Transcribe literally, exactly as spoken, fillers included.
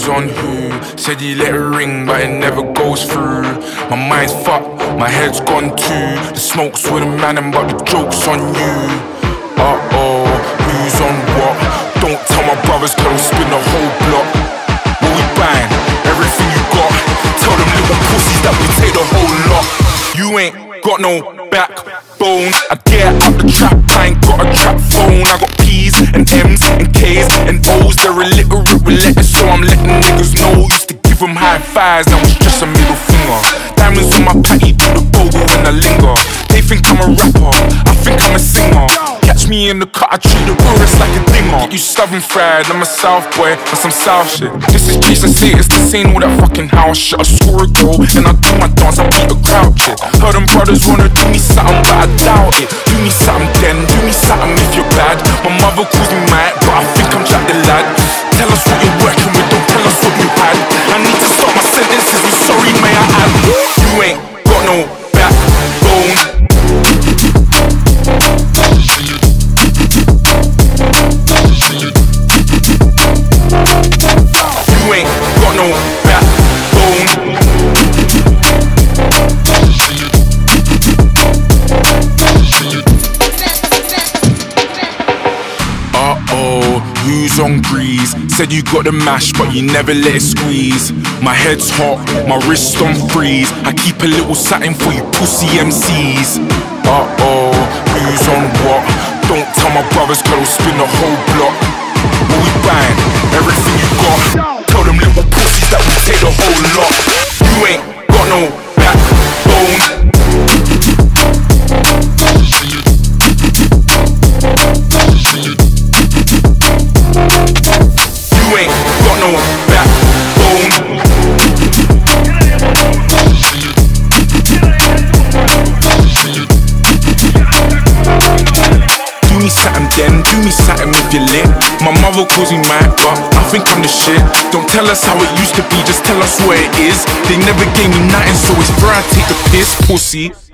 Who's on who? Said he let it ring, but it never goes through. My mind's fucked, my head's gone too. The smoke's with a man, and but the joke's on you. Uh-oh, who's on what? Don't tell my brothers, cause they'll spin the whole block. Will we bang everything you got? Tell them little pussies that we take the whole lot. You ain't got no backbone. I get out the trap, I ain't got a trap phone. I got P's and M's and K's and O's. They're illiterate with letters, so I'm letting niggas know. Used to give them high fives, now it's just a middle finger. Diamonds on my patty, do the bogle when I linger. They think I'm a rapper, I think I'm a singer. Catch me in the cut, I treat the tourists like a dinger. Get you stubborn fried, I'm a South boy, for some South shit. This is Jason status, this ain't all that fucking house shit. I score a goal, and I do my dance, I beat a crowd shit. Heard them brothers wanna do me something, but I doubt it. Do me something then, do me something if you're bad. My mother calls me mad, but I think I'm Jack the lad. Tell us what you're working with, don't tell us what you had. I need to start my sentences with sorry may I add. You ain't got no backbone. You ain't got no backbone. Uh-oh, who's on grease? Said you got the mash, but you never let it squeeze. My head's hot, my wrist on freeze. I keep a little satin for you pussy M Cs. Uh-oh, who's on what? Don't tell my brothers, cause they'll spin the whole block. Will we bang everything you got? Tell them little pussies that we take the whole lot. You ain't got no backbone. You ain't got no backbone. Do me something then, do me something if you're lit. My mother calls me mad, but I think I'm the shit. Don't tell us how it used to be, just tell us what it is. They never gave me nothing, so it's fair I take the piss, pussy.